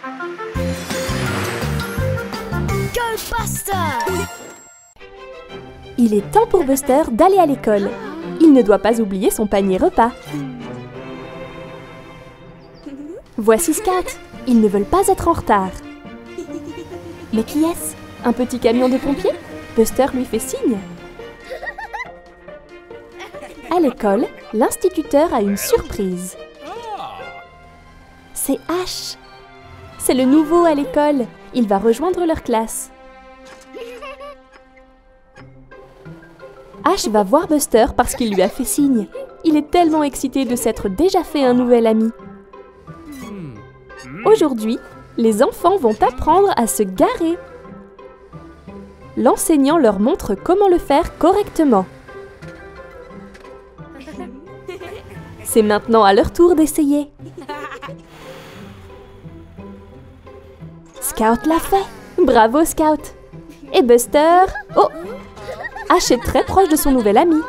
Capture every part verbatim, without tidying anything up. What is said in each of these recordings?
Go Buster! Il est temps pour Buster d'aller à l'école. Il ne doit pas oublier son panier repas. Voici Scout. Ils ne veulent pas être en retard. Mais qui est-ce? Un petit camion de pompiers? Buster lui fait signe. À l'école, l'instituteur a une surprise. C'est Ash. C'est le nouveau à l'école. Il va rejoindre leur classe. Ash va voir Buster parce qu'il lui a fait signe. Il est tellement excité de s'être déjà fait un nouvel ami. Aujourd'hui, les enfants vont apprendre à se garer. L'enseignant leur montre comment le faire correctement. C'est maintenant à leur tour d'essayer. Scout l'a fait. Bravo, Scout. Et Buster... Oh! Ash est très proche de son nouvel ami.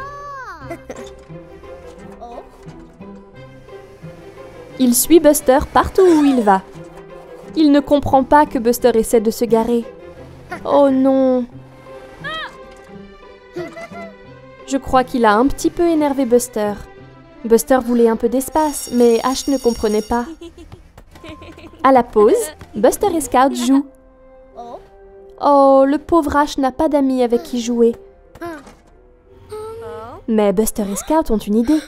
Il suit Buster partout où il va. Il ne comprend pas que Buster essaie de se garer. Oh non! Je crois qu'il a un petit peu énervé Buster. Buster voulait un peu d'espace, mais Ash ne comprenait pas. À la pause, Buster et Scout jouent. Oh, le pauvre Ash n'a pas d'amis avec qui jouer. Mais Buster et Scout ont une idée.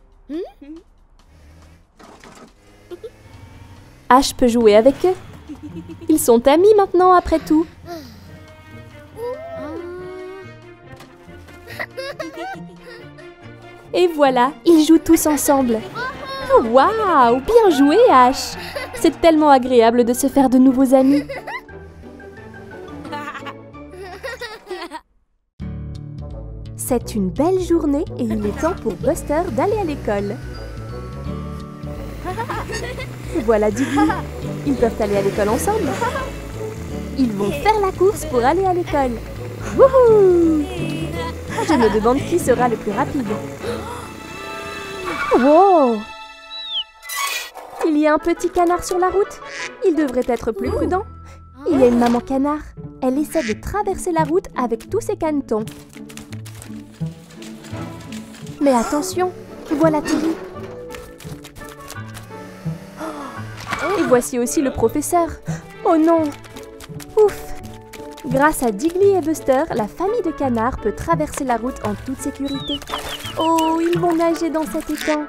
Ash peut jouer avec eux. Ils sont amis maintenant, après tout. Et voilà, ils jouent tous ensemble. Waouh, bien joué, Ash! C'est tellement agréable de se faire de nouveaux amis. C'est une belle journée et il est temps pour Buster d'aller à l'école. Voilà Diggy. Ils peuvent aller à l'école ensemble. Ils vont faire la course pour aller à l'école. Wouhou! Je me demande qui sera le plus rapide. Wow! Il y a un petit canard sur la route. Il devrait être plus prudent. Il y a une maman canard. Elle essaie de traverser la route avec tous ses canetons. Mais attention, voilà Terry. Et voici aussi le professeur. Oh non! Ouf! Grâce à Diggly et Buster, la famille de canards peut traverser la route en toute sécurité. Oh, ils vont nager dans cet étang.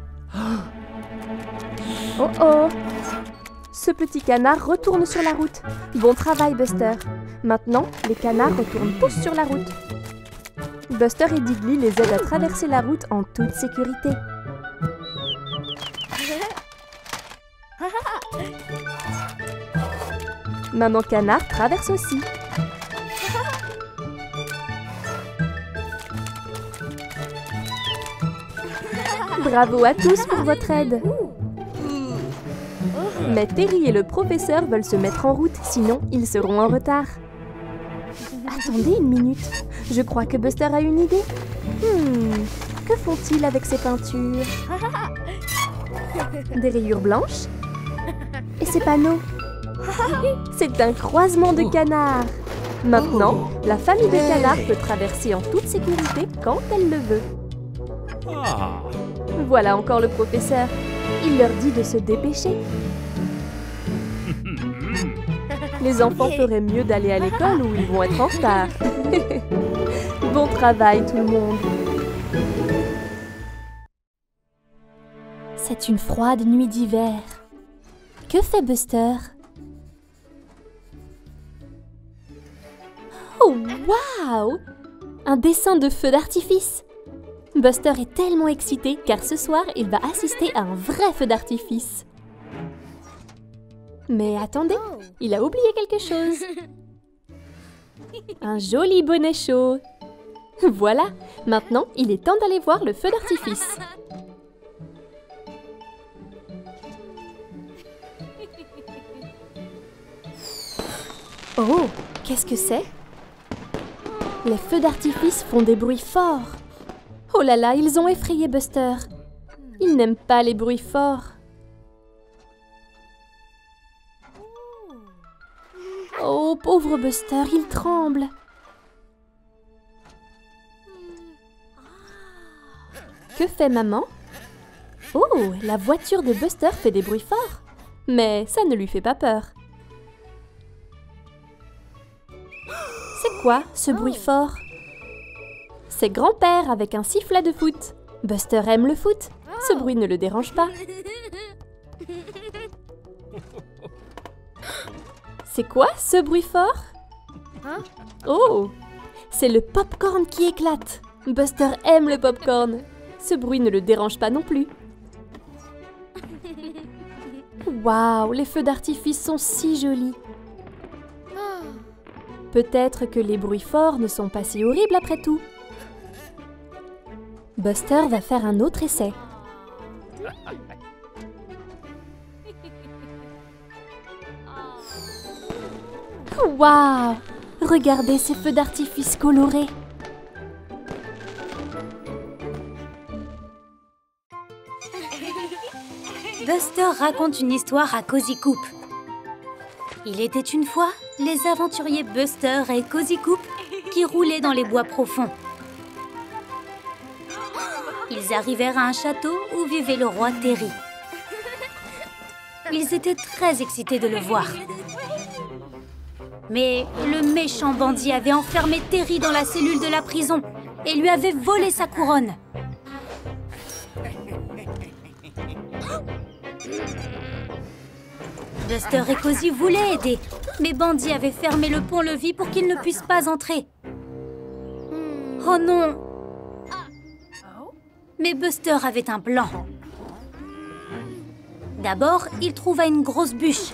Oh oh! Ce petit canard retourne sur la route. Bon travail, Buster. Maintenant, les canards retournent tous sur la route. Buster et Diggly les aident à traverser la route en toute sécurité. Maman canard traverse aussi. Bravo à tous pour votre aide. Mais Terry et le professeur veulent se mettre en route, sinon ils seront en retard. Attendez une minute. Je crois que Buster a une idée. Hmm, que font-ils avec ces peintures? Des rayures blanches? Et ces panneaux? C'est un croisement de canards. Maintenant, la famille de canards peut traverser en toute sécurité quand elle le veut. Voilà encore le professeur. Il leur dit de se dépêcher. Les enfants feraient mieux d'aller à l'école où ils vont être en retard. Bon travail tout le monde. C'est une froide nuit d'hiver. Que fait Buster? Oh, waouh! Un dessin de feu d'artifice! Buster est tellement excité car ce soir, il va assister à un vrai feu d'artifice. Mais attendez, il a oublié quelque chose. Un joli bonnet chaud. Voilà, maintenant, il est temps d'aller voir le feu d'artifice. Oh, qu'est-ce que c'est? Les feux d'artifice font des bruits forts. Oh là là, ils ont effrayé Buster. Il n'aime pas les bruits forts. Oh, pauvre Buster, il tremble. Que fait maman? Oh, la voiture de Buster fait des bruits forts. Mais ça ne lui fait pas peur. C'est quoi, ce bruit fort? C'est grand-père avec un sifflet de foot. Buster aime le foot. Ce bruit ne le dérange pas. C'est quoi, ce bruit fort? Oh, c'est le pop-corn qui éclate. Buster aime le pop-corn. Ce bruit ne le dérange pas non plus. Waouh, les feux d'artifice sont si jolis. Peut-être que les bruits forts ne sont pas si horribles après tout. Buster va faire un autre essai. Waouh! Regardez ces feux d'artifice colorés. Buster raconte une histoire à Cozy Coupe. Il était une fois les aventuriers Buster et Cozy Coupe qui roulaient dans les bois profonds. Ils arrivèrent à un château où vivait le roi Terry. Ils étaient très excités de le voir. Mais le méchant bandit avait enfermé Terry dans la cellule de la prison et lui avait volé sa couronne. Buster et Cozy voulaient aider, mais Bandit avait fermé le pont-levis pour qu'ils ne puissent pas entrer. Oh non! Mais Buster avait un plan. D'abord, il trouva une grosse bûche.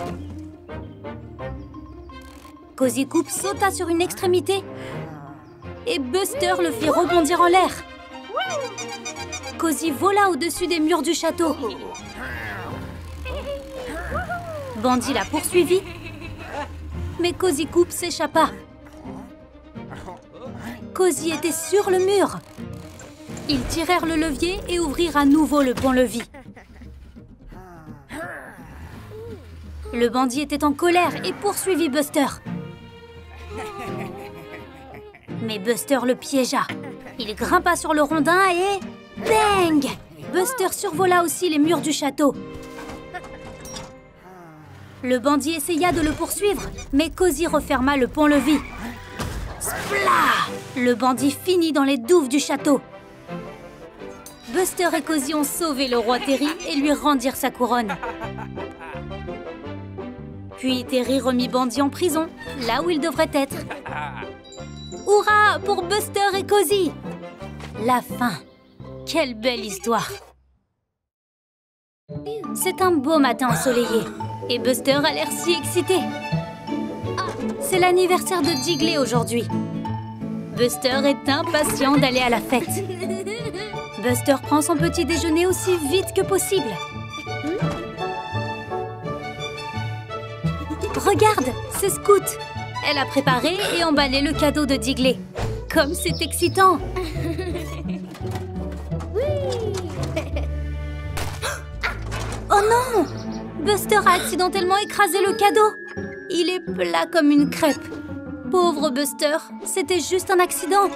Cozy Coupe sauta sur une extrémité et Buster le fit rebondir en l'air. Cozy vola au-dessus des murs du château. Bandit la poursuivit, mais Cozy Coupe s'échappa. Cozy était sur le mur. Ils tirèrent le levier et ouvrirent à nouveau le pont-levis. Le bandit était en colère et poursuivit Buster. Mais Buster le piégea. Il grimpa sur le rondin et... bang! Buster survola aussi les murs du château. Le bandit essaya de le poursuivre, mais Cozy referma le pont-levis. Splat! Le bandit finit dans les douves du château. Buster et Cozy ont sauvé le roi Terry et lui rendirent sa couronne. Puis Terry remit Bandit en prison, là où il devrait être. Hurrah pour Buster et Cozy! La fin. Quelle belle histoire! C'est un beau matin ensoleillé. Et Buster a l'air si excité. C'est l'anniversaire de Digley aujourd'hui. Buster est impatient d'aller à la fête. Buster prend son petit déjeuner aussi vite que possible. Regarde, c'est Scout. Elle a préparé et emballé le cadeau de Digley. Comme c'est excitant! Oh non! Buster a accidentellement écrasé le cadeau. Il est plat comme une crêpe. Pauvre Buster, c'était juste un accident.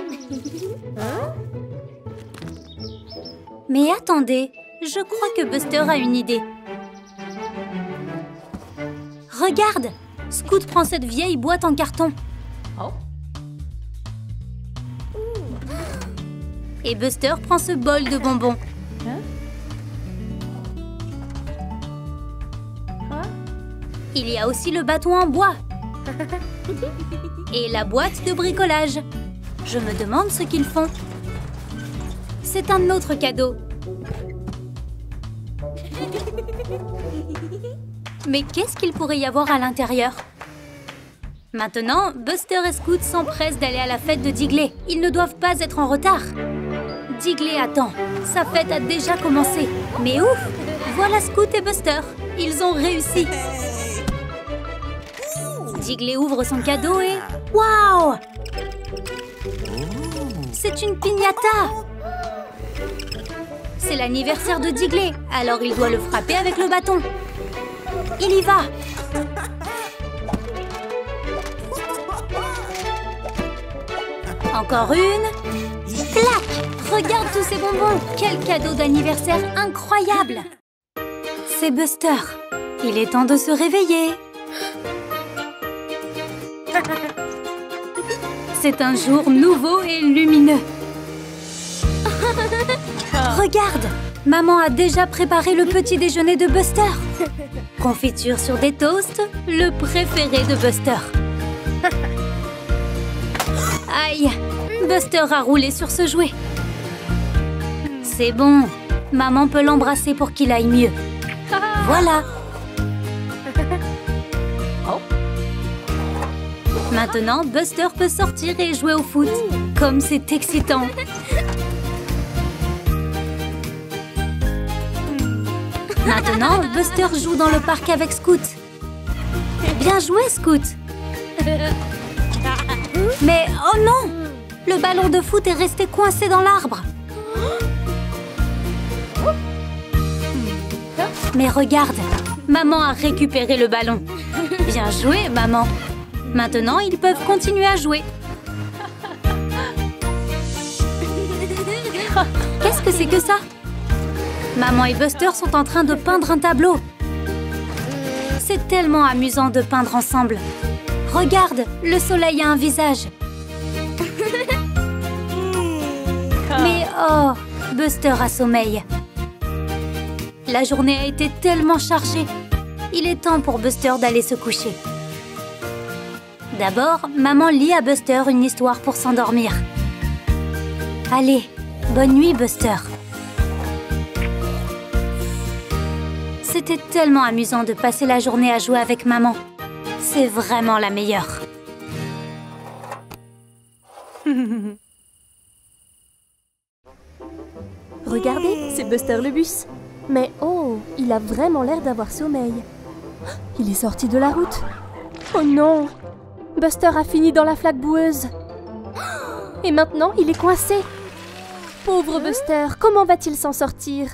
Mais attendez, je crois que Buster a une idée. Regarde! Scout prend cette vieille boîte en carton. Et Buster prend ce bol de bonbons. Il y a aussi le bâton en bois. Et la boîte de bricolage. Je me demande ce qu'ils font. C'est un autre cadeau. Mais qu'est-ce qu'il pourrait y avoir à l'intérieur? Maintenant, Buster et Scout s'empressent d'aller à la fête de Digley. Ils ne doivent pas être en retard. Digley attend. Sa fête a déjà commencé. Mais ouf! Voilà Scout et Buster. Ils ont réussi. Digley ouvre son cadeau et... Waouh! C'est une piñata! C'est l'anniversaire de Digley, alors il doit le frapper avec le bâton. Il y va! Encore une. Clac! Regarde tous ces bonbons. Quel cadeau d'anniversaire incroyable! C'est Buster. Il est temps de se réveiller. C'est un jour nouveau et lumineux. Regarde! Maman a déjà préparé le petit déjeuner de Buster. Confiture sur des toasts, le préféré de Buster. Aïe! Buster a roulé sur ce jouet. C'est bon. Maman peut l'embrasser pour qu'il aille mieux. Voilà. Maintenant, Buster peut sortir et jouer au foot. Comme c'est excitant. Maintenant, Buster joue dans le parc avec Scoot. Bien joué, Scoot. Mais oh non! Le ballon de foot est resté coincé dans l'arbre. Mais regarde, maman a récupéré le ballon. Bien joué, maman. Maintenant, ils peuvent continuer à jouer. Qu'est-ce que c'est que ça? Maman et Buster sont en train de peindre un tableau. C'est tellement amusant de peindre ensemble. Regarde, le soleil a un visage. Mais oh, Buster a sommeil. La journée a été tellement chargée. Il est temps pour Buster d'aller se coucher. D'abord, maman lit à Buster une histoire pour s'endormir. Allez, bonne nuit, Buster. C'était tellement amusant de passer la journée à jouer avec maman. C'est vraiment la meilleure. Regardez, c'est Buster le bus. Mais oh, il a vraiment l'air d'avoir sommeil. Il est sorti de la route. Oh non! Buster a fini dans la flaque boueuse. Et maintenant, il est coincé. Pauvre Buster, comment va-t-il s'en sortir?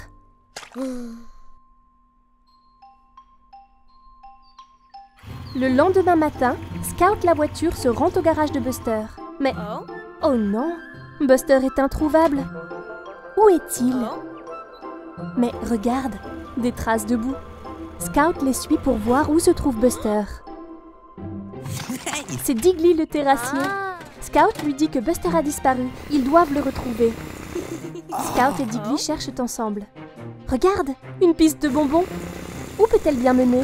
Le lendemain matin, Scout la voiture se rend au garage de Buster. Mais oh non, Buster est introuvable. Où est-il? Mais regarde, des traces de boue. Scout les suit pour voir où se trouve Buster. C'est Diggly le terrassier. Scout lui dit que Buster a disparu. Ils doivent le retrouver. Scout et Diggly cherchent ensemble. Regarde, une piste de bonbons. Où peut-elle bien mener?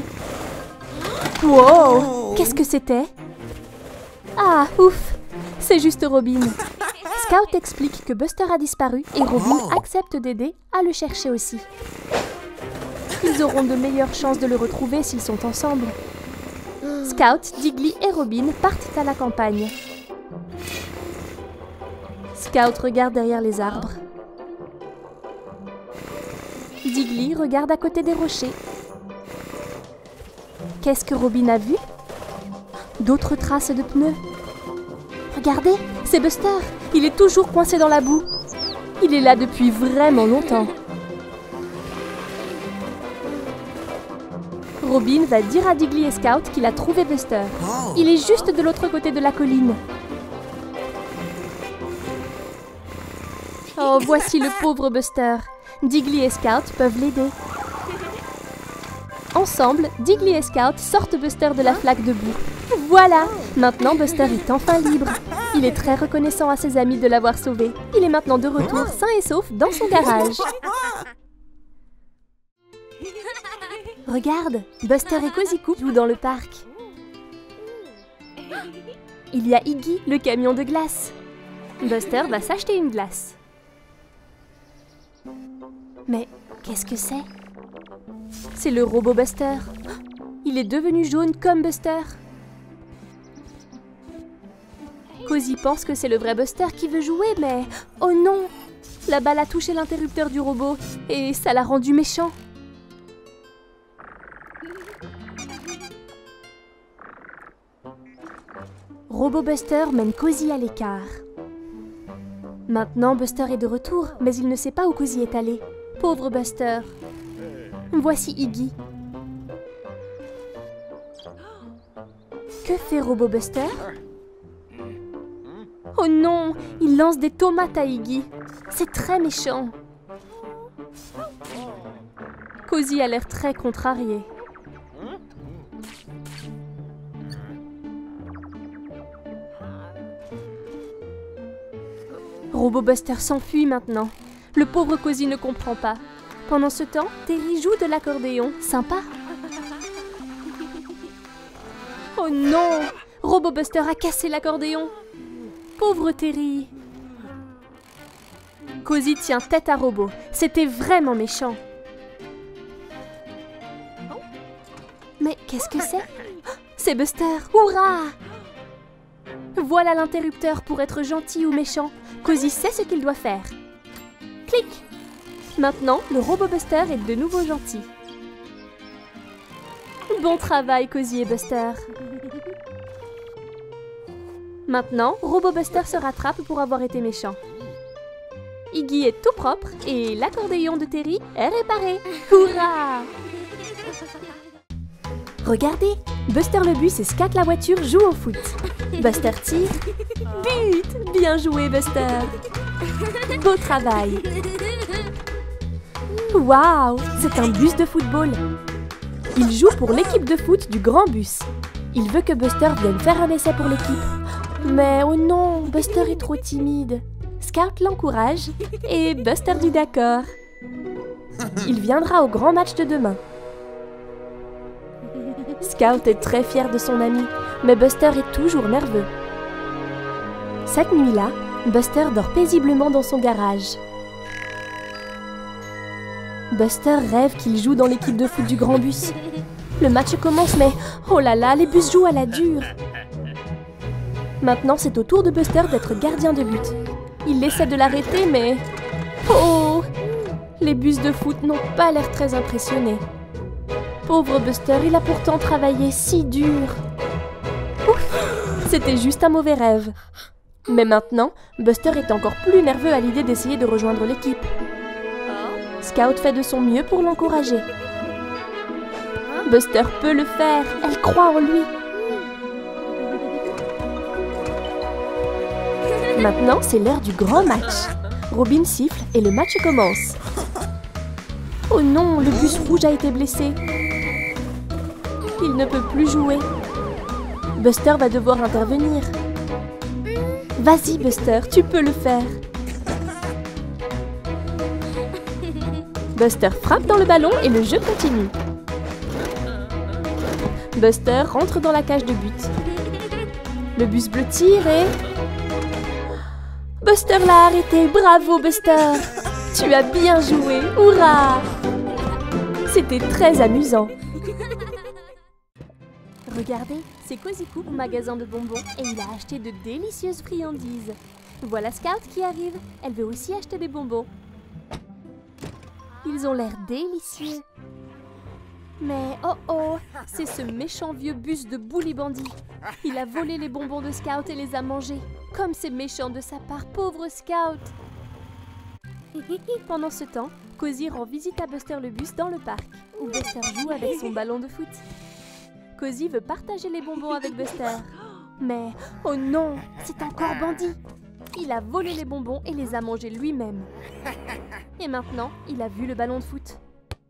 Wow! Qu'est-ce que c'était? Ah, ouf! C'est juste Robin. Scout explique que Buster a disparu et Robin accepte d'aider à le chercher aussi. Ils auront de meilleures chances de le retrouver s'ils sont ensemble. Scout, Diggly et Robin partent à la campagne. Scout regarde derrière les arbres. Diggly regarde à côté des rochers. Qu'est-ce que Robin a vu? D'autres traces de pneus. Regardez, c'est Buster. Il est toujours coincé dans la boue. Il est là depuis vraiment longtemps. Robin va dire à Diggly et Scout qu'il a trouvé Buster. Il est juste de l'autre côté de la colline. Oh, voici le pauvre Buster. Diggly et Scout peuvent l'aider. Ensemble, Diggly et Scout sortent Buster de la flaque de boue. Voilà! Maintenant, Buster est enfin libre. Il est très reconnaissant à ses amis de l'avoir sauvé. Il est maintenant de retour sain et sauf dans son garage. Regarde, Buster et Cozy Coupe jouent dans le parc. Il y a Iggy, le camion de glace. Buster va s'acheter une glace. Mais qu'est-ce que c'est? C'est le robot Buster. Il est devenu jaune comme Buster. Cozy pense que c'est le vrai Buster qui veut jouer, mais... oh non! La balle a touché l'interrupteur du robot et ça l'a rendu méchant. Robot Buster mène Cozy à l'écart. Maintenant, Buster est de retour, mais il ne sait pas où Cozy est allé. Pauvre Buster. Voici Iggy. Que fait Robot Buster? Oh non, il lance des tomates à Iggy. C'est très méchant. Cozy a l'air très contrarié. Robobuster s'enfuit maintenant. Le pauvre Cozy ne comprend pas. Pendant ce temps, Terry joue de l'accordéon. Sympa. Oh non! Robobuster a cassé l'accordéon. Pauvre Terry. Cozy tient tête à Robo. C'était vraiment méchant. Mais qu'est-ce que c'est? C'est Buster. Hourra! Voilà l'interrupteur pour être gentil ou méchant. Cozy sait ce qu'il doit faire. Clic! Maintenant, le Robobuster est de nouveau gentil. Bon travail, Cozy et Buster. Maintenant, Robobuster se rattrape pour avoir été méchant. Iggy est tout propre et l'accordéon de Terry est réparé. Hourra! Regardez, Buster le bus et Scat la voiture jouent au foot. Buster tire. But! Bien joué, Buster. Beau travail. Waouh! C'est un bus de football. Il joue pour l'équipe de foot du grand bus. Il veut que Buster vienne faire un essai pour l'équipe. Mais oh non, Buster est trop timide. Scout l'encourage et Buster dit d'accord. Il viendra au grand match de demain. Scout est très fier de son ami, mais Buster est toujours nerveux. Cette nuit-là, Buster dort paisiblement dans son garage. Buster rêve qu'il joue dans l'équipe de foot du grand bus. Le match commence, mais oh là là, les bus jouent à la dure. Maintenant, c'est au tour de Buster d'être gardien de but. Il essaie de l'arrêter, mais... Oh! Les bus de foot n'ont pas l'air très impressionnés. Pauvre Buster, il a pourtant travaillé si dur. Ouf! C'était juste un mauvais rêve. Mais maintenant, Buster est encore plus nerveux à l'idée d'essayer de rejoindre l'équipe. Scout fait de son mieux pour l'encourager. Buster peut le faire, elle croit en lui. Maintenant, c'est l'heure du grand match. Robin siffle et le match commence. Oh non, le bus rouge a été blessé. Il ne peut plus jouer. Buster va devoir intervenir. Vas-y, Buster, tu peux le faire. Buster frappe dans le ballon et le jeu continue. Buster rentre dans la cage de but. Le bus bleu tire et... Buster l'a arrêté. Bravo, Buster. Tu as bien joué. Hourra! C'était très amusant. Regardez, c'est Cozy Coupe, magasin de bonbons, et il a acheté de délicieuses friandises. Voilà Scout qui arrive. Elle veut aussi acheter des bonbons. Ils ont l'air délicieux. Mais oh oh, c'est ce méchant vieux bus de Bully Bandit. Il a volé les bonbons de Scout et les a mangés. Comme c'est méchant de sa part, pauvre Scout. Pendant ce temps, Cozy rend visite à Buster le bus dans le parc, où Buster joue avec son ballon de foot. Cozy veut partager les bonbons avec Buster. Mais oh non, c'est encore Bandit. Il a volé les bonbons et les a mangés lui-même. Et maintenant, il a vu le ballon de foot.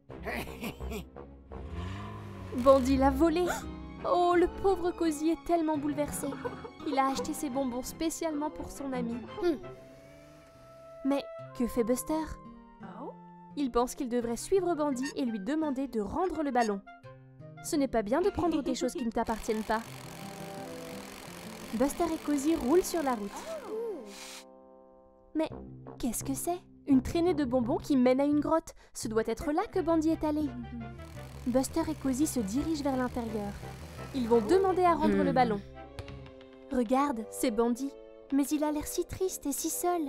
Bandit l'a volé. Oh, le pauvre Cozy est tellement bouleversé. Il a acheté ses bonbons spécialement pour son ami. Mais que fait Buster? Il pense qu'il devrait suivre Bandit et lui demander de rendre le ballon. Ce n'est pas bien de prendre des choses qui ne t'appartiennent pas. Buster et Cozy roulent sur la route. Mais qu'est-ce que c'est? Une traînée de bonbons qui mène à une grotte. Ce doit être là que Bandit est allé. Buster et Cozy se dirigent vers l'intérieur. Ils vont demander à rendre le ballon. Regarde, c'est Bandit. Mais il a l'air si triste et si seul.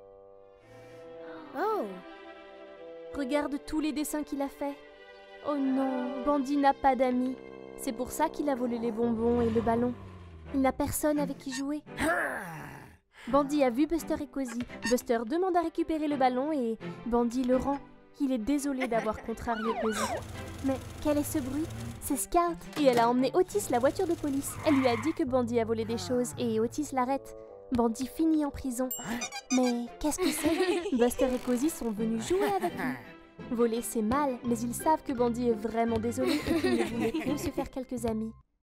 Oh! Regarde tous les dessins qu'il a faits. Oh non, Bandit n'a pas d'amis. C'est pour ça qu'il a volé les bonbons et le ballon. Il n'a personne avec qui jouer. Bandit a vu Buster et Cozy. Buster demande à récupérer le ballon et Bandit le rend. Il est désolé d'avoir contrarié Cozy. Mais quel est ce bruit? C'est Scout et elle a emmené Otis, la voiture de police. Elle lui a dit que Bandit a volé des choses et Otis l'arrête. Bandit finit en prison. Mais qu'est-ce que c'est? Buster et Cozy sont venus jouer avec lui. Voler, c'est mal, mais ils savent que Bandit est vraiment désolé et qu'il ne voulait que se faire quelques amis.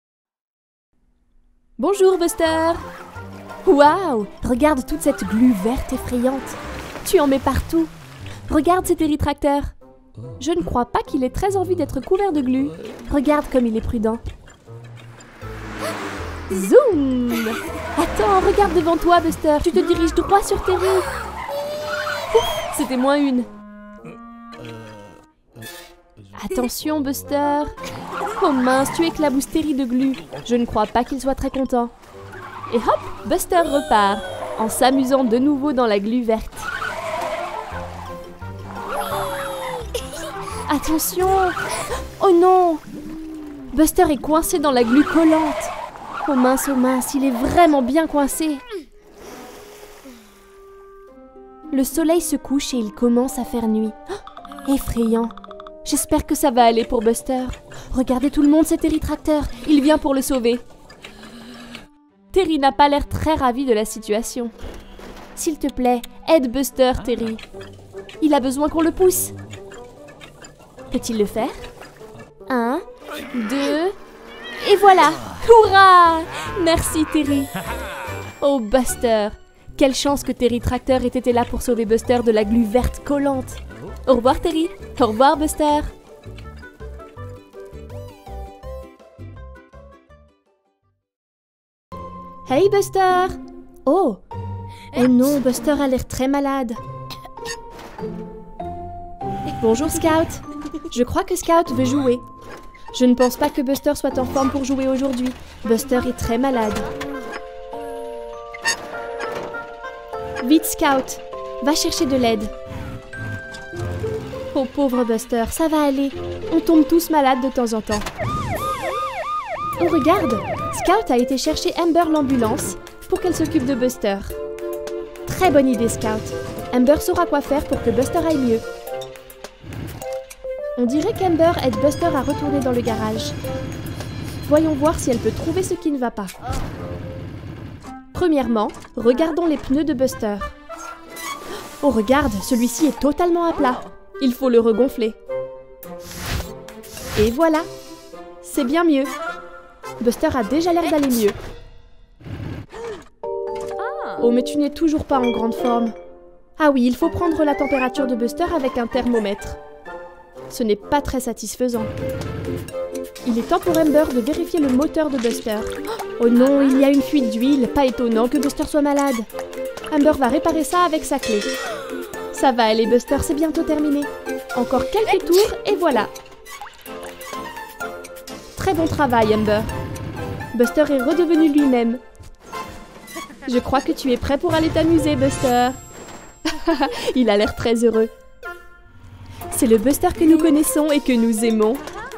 Bonjour, Buster! Waouh! Regarde toute cette glu verte effrayante. Tu en mets partout. Regarde cetéritracteur. Je ne crois pas qu'il ait très envie d'être couvert de glu. Regarde comme il est prudent. Zoom! Attends, regarde devant toi, Buster. Tu te diriges droit sur Terry. C'était moins une. Attention, Buster. Oh mince, tu éclabousses Terry de glu. Je ne crois pas qu'il soit très content. Et hop, Buster repart, en s'amusant de nouveau dans la glu verte. Attention! Oh non! Buster est coincé dans la glu collante. Oh mince, oh mince, il est vraiment bien coincé. Le soleil se couche et il commence à faire nuit. Oh, effrayant. J'espère que ça va aller pour Buster. Regardez tout le monde, cetéritracteur. Il vient pour le sauver. Terry n'a pas l'air très ravi de la situation. S'il te plaît, aide Buster, Terry. Il a besoin qu'on le pousse. Peut-il le faire? Un, deux, et voilà! Hurrah! Merci, Terry. Oh, Buster. Quelle chance que Terry Tracteur ait été là pour sauver Buster de la glu verte collante. Au revoir, Terry. Au revoir, Buster. Hey, Buster. Oh. Oh non, Buster a l'air très malade. Bonjour, Scout. Je crois que Scout veut jouer. Je ne pense pas que Buster soit en forme pour jouer aujourd'hui. Buster est très malade. Vite, Scout. Va chercher de l'aide. Oh, pauvre Buster, ça va aller. On tombe tous malades de temps en temps. Oh, regarde. Scout a été chercher Amber l'ambulance pour qu'elle s'occupe de Buster. Très bonne idée, Scout. Amber saura quoi faire pour que Buster aille mieux. On dirait qu'Amber aide Buster à retourner dans le garage. Voyons voir si elle peut trouver ce qui ne va pas. Premièrement, regardons les pneus de Buster. Oh, regarde, celui-ci est totalement à plat. Il faut le regonfler. Et voilà. C'est bien mieux. Buster a déjà l'air d'aller mieux. Oh, mais tu n'es toujours pas en grande forme. Ah oui, il faut prendre la température de Buster avec un thermomètre. Ce n'est pas très satisfaisant. Il est temps pour Amber de vérifier le moteur de Buster. Oh non, il y a une fuite d'huile. Pas étonnant que Buster soit malade. Amber va réparer ça avec sa clé. Ça va aller, Buster, c'est bientôt terminé. Encore quelques tours et voilà. Très bon travail, Amber. Buster est redevenu lui-même. Je crois que tu es prêt pour aller t'amuser, Buster. Il a l'air très heureux. C'est le Buster que nous connaissons et que nous aimons.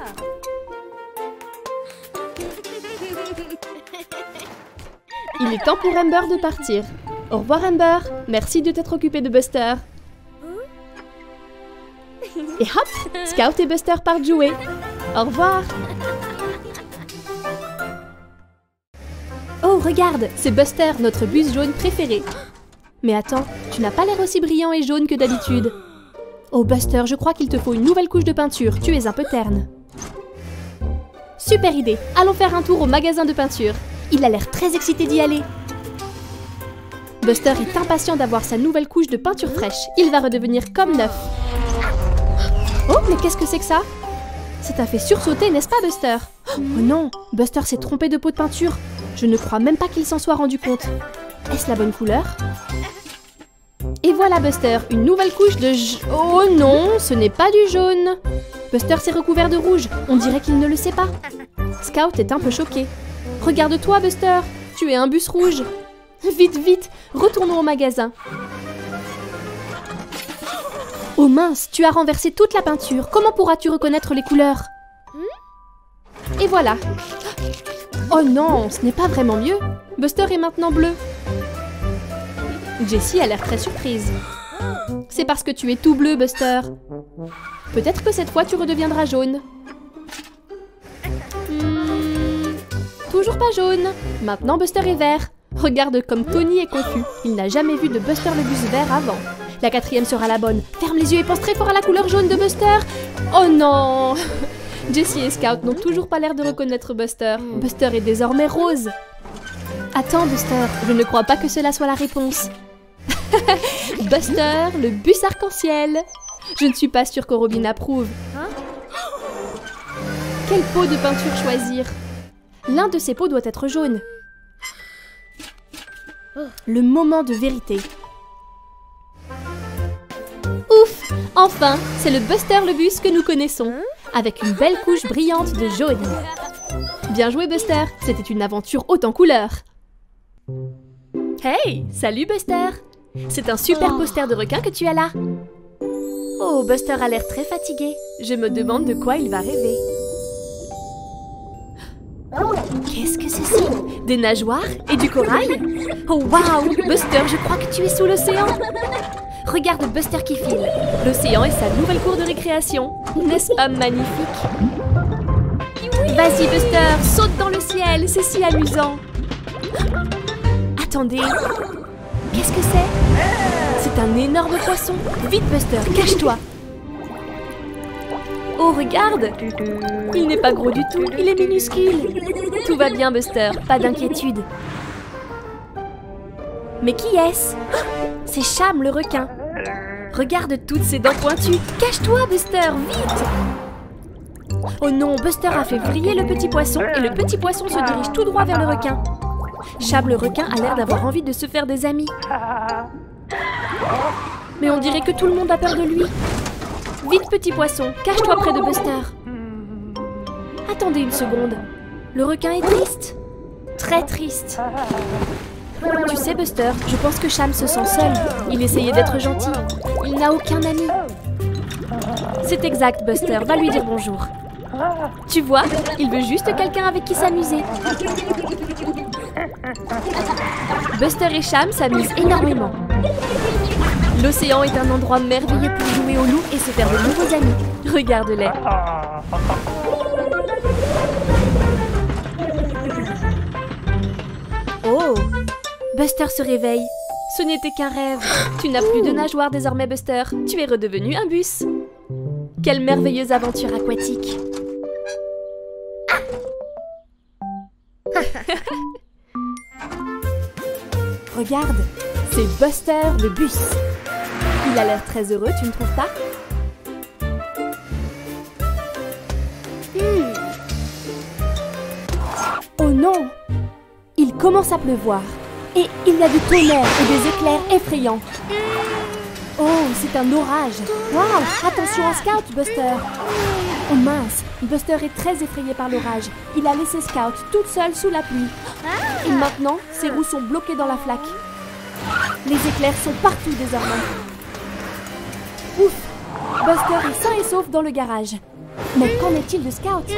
Il est temps pour Amber de partir. Au revoir, Amber. Merci de t'être occupée de Buster. Et hop, Scout et Buster partent jouer. Au revoir. Oh, regarde, c'est Buster, notre bus jaune préféré. Mais attends, tu n'as pas l'air aussi brillant et jaune que d'habitude. Oh, Buster, je crois qu'il te faut une nouvelle couche de peinture. Tu es un peu terne. Super idée. Allons faire un tour au magasin de peinture. Il a l'air très excité d'y aller. Buster est impatient d'avoir sa nouvelle couche de peinture fraîche. Il va redevenir comme neuf. Oh, mais qu'est-ce que c'est que ça? Ça t'a fait sursauter, n'est-ce pas, Buster? Oh non, Buster s'est trompé de pot de peinture. Je ne crois même pas qu'il s'en soit rendu compte. Est-ce la bonne couleur? Et voilà, Buster, une nouvelle couche de j... Oh non, ce n'est pas du jaune. Buster s'est recouvert de rouge. On dirait qu'il ne le sait pas. Scout est un peu choqué. Regarde-toi, Buster, tu es un bus rouge. Vite, vite, retournons au magasin. Oh mince, tu as renversé toute la peinture. Comment pourras-tu reconnaître les couleurs? Et voilà. Oh non, ce n'est pas vraiment mieux. Buster est maintenant bleu. Jessie a l'air très surprise. C'est parce que tu es tout bleu, Buster. Peut-être que cette fois tu redeviendras jaune. Hmm, toujours pas jaune. Maintenant Buster est vert. Regarde comme Tony est confus. Il n'a jamais vu de Buster le bus vert avant. La quatrième sera la bonne. Ferme les yeux et pense très fort à la couleur jaune de Buster. Oh non! Jessie et Scout n'ont toujours pas l'air de reconnaître Buster. Buster est désormais rose. Attends, Buster, je ne crois pas que cela soit la réponse. Buster, le bus arc-en-ciel. Je ne suis pas sûre que Robin approuve. Quel pot de peinture choisir? L'un de ces pots doit être jaune. Le moment de vérité. Ouf! Enfin, c'est le Buster le bus que nous connaissons, avec une belle couche brillante de jaune. Bien joué, Buster! C'était une aventure haute en couleurs. Hey! Salut, Buster! C'est un super poster de requin que tu as là. Oh, Buster a l'air très fatigué. Je me demande de quoi il va rêver. Qu'est-ce que c'est ça? Des nageoires et du corail? Oh waouh! Buster, je crois que tu es sous l'océan. Regarde Buster qui file. L'océan est sa nouvelle cour de récréation. N'est-ce pas magnifique? Vas-y Buster, saute dans le ciel, c'est si amusant. Attendez, qu'est-ce que c'est? C'est un énorme poisson. Vite Buster, cache-toi. Oh regarde! Il n'est pas gros du tout, il est minuscule. Tout va bien Buster, pas d'inquiétude. Mais qui est-ce? C'est Cham le requin. Regarde toutes ses dents pointues. Cache-toi Buster, vite! Oh non, Buster a fait vriller le petit poisson et le petit poisson se dirige tout droit vers le requin. Cham le requin a l'air d'avoir envie de se faire des amis. Mais on dirait que tout le monde a peur de lui. Vite petit poisson, cache-toi près de Buster. Attendez une seconde. Le requin est triste. Très triste. Tu sais Buster, je pense que Cham se sent seul. Il essayait d'être gentil. Il n'a aucun ami. C'est exact Buster, va lui dire bonjour. Tu vois, il veut juste quelqu'un avec qui s'amuser. Buster et Cham s'amusent énormément. L'océan est un endroit merveilleux pour jouer au loup et se faire de nouveaux amis. Regarde-les. Oh! Buster se réveille. Ce n'était qu'un rêve. Tu n'as plus de nageoires désormais, Buster. Tu es redevenu un bus. Quelle merveilleuse aventure aquatique. Regarde, c'est Buster le bus. Il a l'air très heureux, tu ne trouves pas? hmm. Oh non! Il commence à pleuvoir. Et il y a du tonnerre et des éclairs effrayants. Oh, c'est un orage. Waouh! Attention à Scout, Buster. Oh mince, Buster est très effrayé par l'orage. Il a laissé Scout toute seule sous la pluie. Et maintenant, ses roues sont bloquées dans la flaque. Les éclairs sont partout désormais. Ouf! Buster est sain et sauf dans le garage. Mais qu'en est-il de Scout?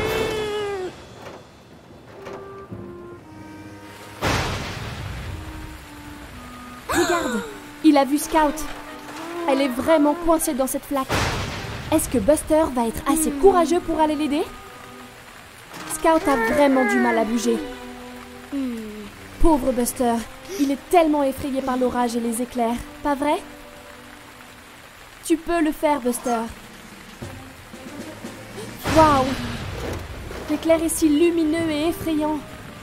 Regarde, il a vu Scout. Elle est vraiment coincée dans cette flaque. Est-ce que Buster va être assez courageux pour aller l'aider? Scout a vraiment du mal à bouger. Pauvre Buster, il est tellement effrayé par l'orage et les éclairs, pas vrai? Tu peux le faire, Buster. Waouh! L'éclair est si lumineux et effrayant.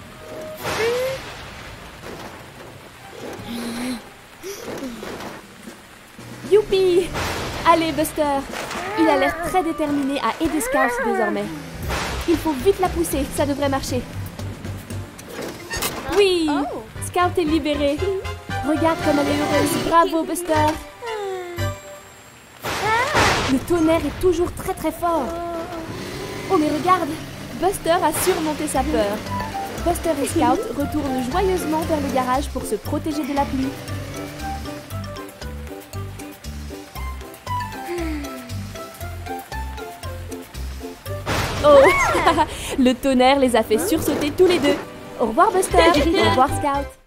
Youpi! Allez, Buster! Il a l'air très déterminé à aider Scout désormais. Il faut vite la pousser, ça devrait marcher. Oui! Scout est libérée. Regarde comme elle est heureuse. Bravo, Buster! Le tonnerre est toujours très très fort. Oh mais regarde! Buster a surmonté sa peur. Buster et Scout retournent joyeusement vers le garage pour se protéger de la pluie. Oh! Le tonnerre les a fait sursauter tous les deux. Au revoir Buster. Au revoir Scout.